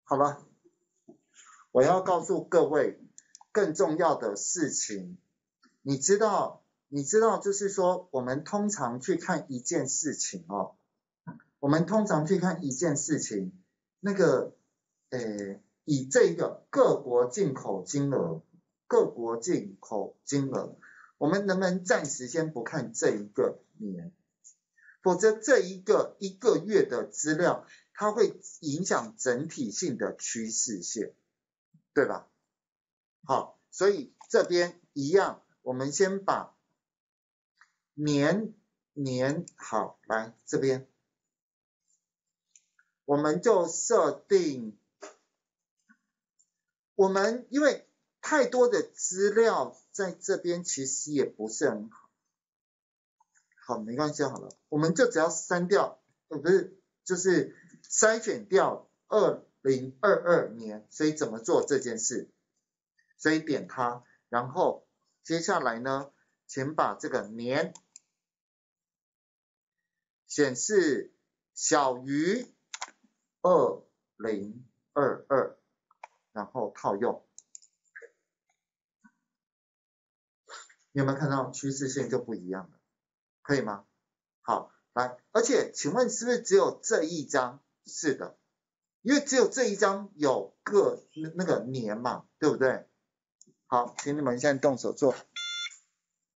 好了，我要告诉各位更重要的事情，你知道就是说我们通常去看一件事情哦，那个以这个各国进口金额，我们能不能暂时先不看这一个年？否则这一个月的资料，它会影响整体性的趋势线，对吧？好，所以这边一样，我们先把年好，来这边，我们就设定，我们因为太多的资料在这边其实也不是很好。好，没关系好了，我们就只要删掉，就是筛选掉2022年，所以怎么做这件事？所以点它，然后接下来呢，请把这个年显示小于2022，然后套用。你有没有看到趋势线就不一样了？可以吗？好，来，而且请问是不是只有这一张？是的，因为只有这一张有那个年嘛，对不对？好，请你们现在动手做。